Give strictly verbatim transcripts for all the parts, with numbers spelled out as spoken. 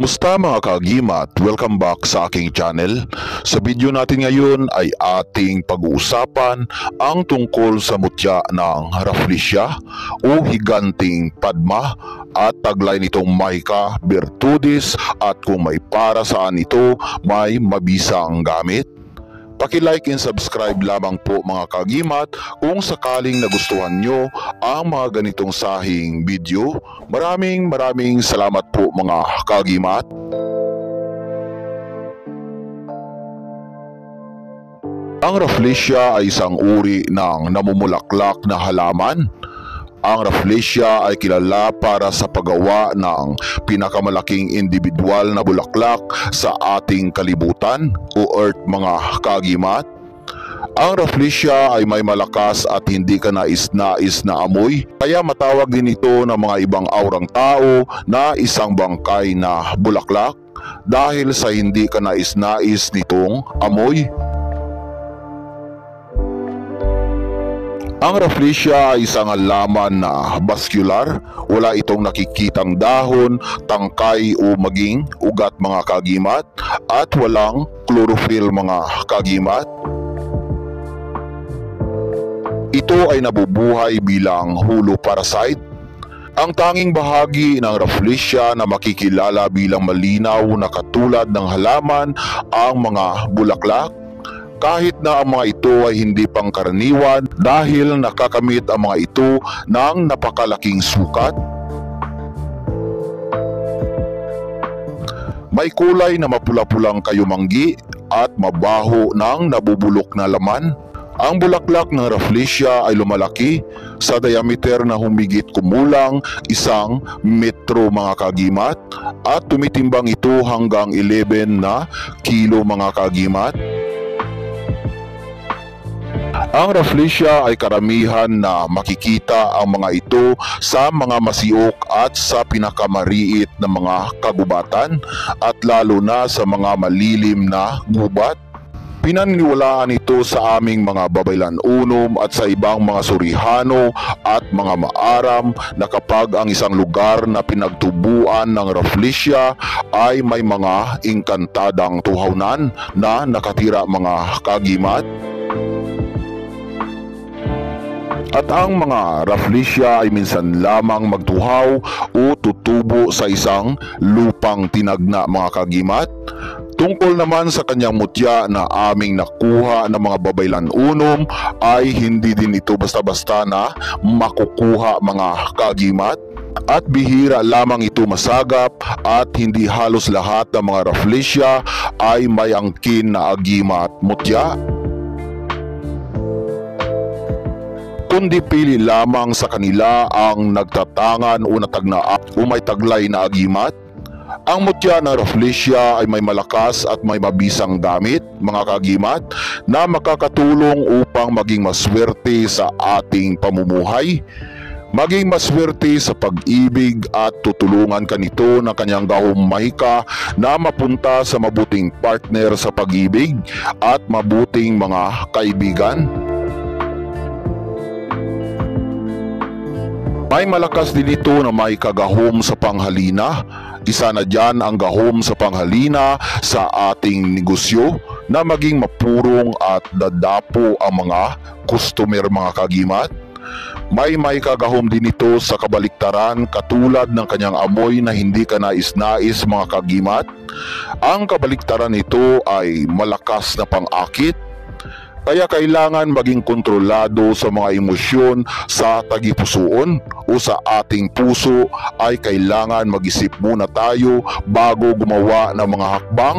Kumusta mga kaagimat? Welcome back sa aking channel. Sa video natin ngayon ay ating pag-uusapan ang tungkol sa mutya ng Rafflesia o higanting Padma at taglay nitong Mahika Virtudis at kung may para saan ito may mabisang gamit. Paki-like and subscribe lamang po mga kaagimat kung sakaling nagustuhan nyo ang mga ganitong sahing video. Maraming maraming salamat po mga kaagimat. Ang Rafflesia ay isang uri ng namumulaklak na halaman. Ang Rafflesia ay kilala para sa paggawa ng pinakamalaking individual na bulaklak sa ating kalibutan o earth mga kaagimat. Ang Rafflesia ay may malakas at hindi ka nais-nais na amoy, kaya matawag din ito ng mga ibang aurang tao na isang bangkay na bulaklak dahil sa hindi ka nais-nais nitong amoy. Ang Rafflesia ay isang halaman na vascular, wala itong nakikitang dahon, tangkay o maging ugat mga kaagimat at walang chlorophyll mga kaagimat. Ito ay nabubuhay bilang hulo parasite. Ang tanging bahagi ng Rafflesia na makikilala bilang malinaw na katulad ng halaman ang mga bulaklak. Kahit na ang mga ito ay hindi pangkaraniwan dahil nakakamit ang mga ito ng napakalaking sukat. May kulay na mapula-pulang kayumanggi at mabaho ng nabubulok na laman. Ang bulaklak ng Rafflesia ay lumalaki sa diameter na humigit kumulang isang metro mga kaagimat at tumitimbang ito hanggang eleven na kilo mga kaagimat. Ang Rafflesia ay karamihan na makikita ang mga ito sa mga masiok at sa pinakamariit na mga kagubatan at lalo na sa mga malilim na gubat. Pinaniniwalaan ito sa aming mga babaylan-unom at sa ibang mga surihano at mga maaram na kapag ang isang lugar na pinagtubuan ng Rafflesia ay may mga engkantadang tuhaw-nan na nakatira mga kaagimat. At ang mga Rafflesia ay minsan lamang magtuhaw o tutubo sa isang lupang tinagna mga kaagimat. Tungkol naman sa kanyang mutya na aming nakuha ng mga babaylan-unom ay hindi din ito basta-basta na makukuha mga kaagimat. At bihira lamang ito masagap at hindi halos lahat ng mga Rafflesia ay may angkin na agimat mutya. Kundi pili lamang sa kanila ang nagtatangan o natagnaan o may taglay na agimat. Ang mutya ng Rafflesia ay may malakas at may mabisang gamit mga kaagimat na makakatulong upang maging maswerte sa ating pamumuhay. Maging maswerte sa pag-ibig at tutulungan ka nito ng kanyang gahong mahika na mapunta sa mabuting partner sa pag-ibig at mabuting mga kaibigan. May malakas din ito na may kagahom sa panghalina. Isa na dyan ang gahom sa panghalina sa ating negosyo na maging mapurong at dadapo ang mga customer mga kaagimat. May may kagahom din ito sa kabaliktaran katulad ng kanyang amoy na hindi ka nais-nais mga kaagimat. Ang kabaliktaran nito ay malakas na pang-akit. Kaya kailangan maging kontrolado sa mga emosyon sa tagipusoon o sa ating puso ay kailangan mag-isip muna tayo bago gumawa ng mga hakbang.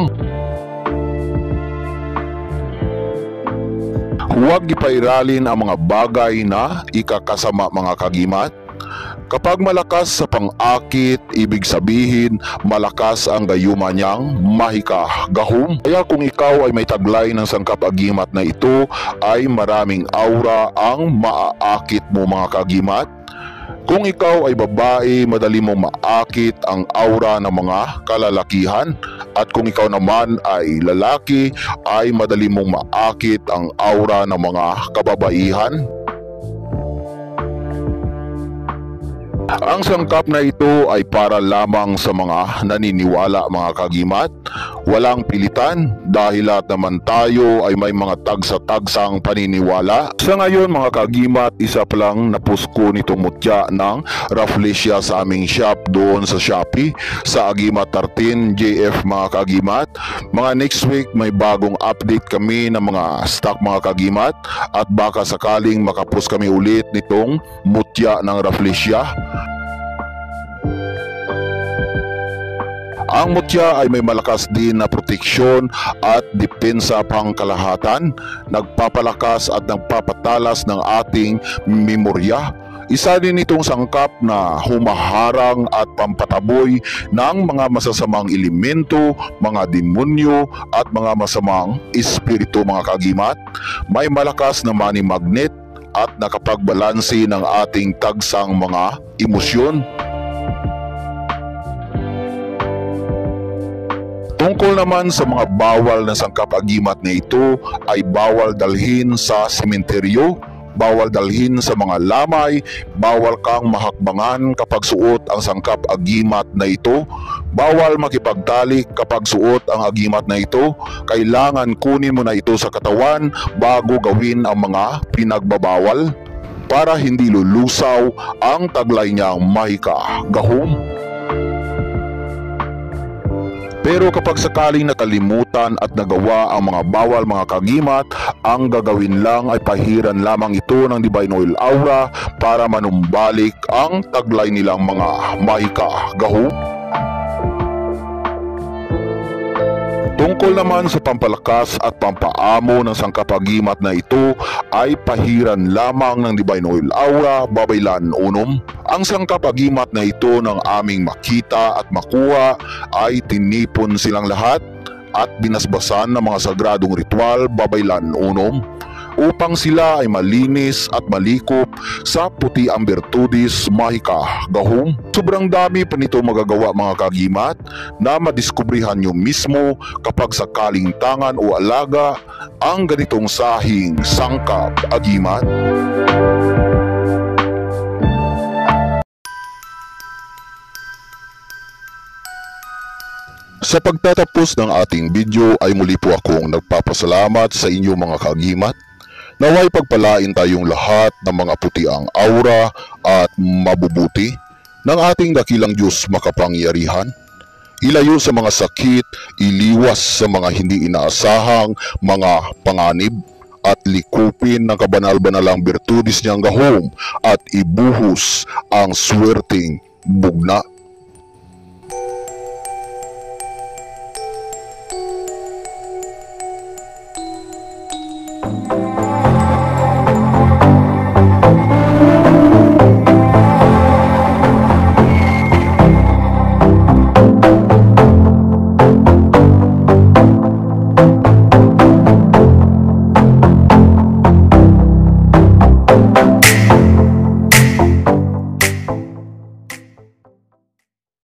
Huwag ipairalin ang mga bagay na ikakasama mga kaagimat. Kapag malakas sa pang-akit, ibig sabihin malakas ang gayuma niyang mahika gahom. Kaya kung ikaw ay may taglay ng sangkap-agimat na ito, ay maraming aura ang maaakit mo mga kaagimat. Kung ikaw ay babae, madali mong maakit ang aura ng mga kalalakihan. At kung ikaw naman ay lalaki, ay madali mong maakit ang aura ng mga kababaihan. Ang sangkap na ito ay para lamang sa mga naniniwala mga kagimat. Walang pilitan dahil lahat naman tayo ay may mga tagsa-tagsang paniniwala. Sa ngayon mga kagimat, isa pa lang napusko nitong mutya ng Rafflesia sa aming shop doon sa Shopee sa Agimat thirteen J F mga kagimat. Mga next week may bagong update kami ng mga stock mga kagimat at baka sakaling makapos kami ulit nitong mutya ng Rafflesia. Ang mutya ay may malakas din na proteksyon at depensa pangkalahatan, nagpapalakas at nagpapatalas ng ating memorya. Isa din itong sangkap na humaharang at pampataboy ng mga masasamang elemento, mga demonyo at mga masamang espiritu mga kagimat. May malakas na money magnet at nakapagbalanse ng ating tagsang mga emosyon. Tungkol naman sa mga bawal na sangkap agimat na ito ay bawal dalhin sa sementeryo, bawal dalhin sa mga lamay, bawal kang mahakbangan kapag suot ang sangkap agimat na ito, bawal makipagtalik kapag suot ang agimat na ito, kailangan kunin mo na ito sa katawan bago gawin ang mga pinagbabawal para hindi lulusaw ang taglay niyang mahika gahom. Pero kapag sakaling nakalimutan at nagawa ang mga bawal mga kagimat, ang gagawin lang ay pahiran lamang ito ng Divine Oil Aura para manumbalik ang taglay nilang mga mahika gahom. Tungkol naman sa pampalakas at pampaamo ng sangkapagimat na ito ay pahiran lamang ng Divine Oil Aura Babaylan Unom. Ang sangkapagimat na ito ng aming makita at makuha ay tinipon silang lahat at binasbasan ng mga sagradong ritual Babaylan Unom upang sila ay malinis at malikop sa puti ang bertudis mahika gahom. Sobrang dami pa nito magagawa mga kagimat na madiskubrihan nyo mismo kapag sakaling tangan o alaga ang ganitong sahing sangkap agimat. Sa pagtatapos ng ating video ay muli po akong nagpapasalamat sa inyong mga kagimat. Naway pagpalain tayong lahat ng mga putiang aura at mabubuti ng ating dakilang Diyos makapangyarihan. Ilayo sa mga sakit, iliwas sa mga hindi inaasahang mga panganib, at likupin ng kabanal-banalang bertudis niyang gahom at ibuhos ang swerteng bugna.